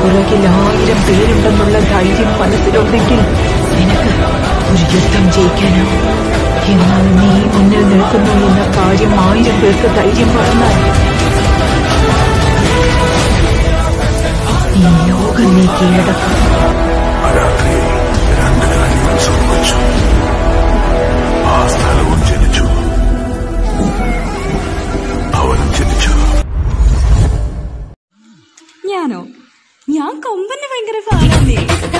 പുറകിൽ 1000 പേരുണ്ടെന്നുള്ള ധൈര്യം മനസ്സിലുണ്ടെങ്കിൽ നിനക്ക് ഒരു യുദ്ധം ജയിക്കാനാവും. എന്നാൽ നീ മുന്നിൽ നിൽക്കുന്നു എന്ന കാര്യം 1000 പേർക്ക് ധൈര്യം പറഞ്ഞാൽ ഈ ലോകം നീ കീഴടക്കും. രാത്രി 2 കാര്യങ്ങൾ സംഭവിച്ചു. ആ സ്ഥലവും ജനിച്ചു, അവനും ജനിച്ചു. ഞാനോ? ഞാൻ കൊമ്പന്റെ ഭയങ്കര ഫാനല്ലേ.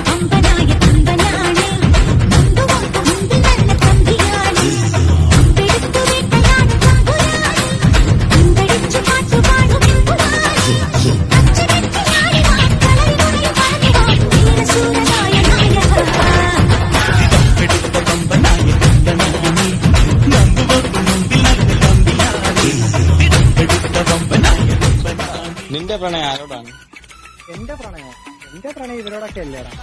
നിന്റെ പ്രണയം ആരോടാണ്? എന്റെ പ്രണയം ഇവരോടൊക്കെ അല്ലേടാ.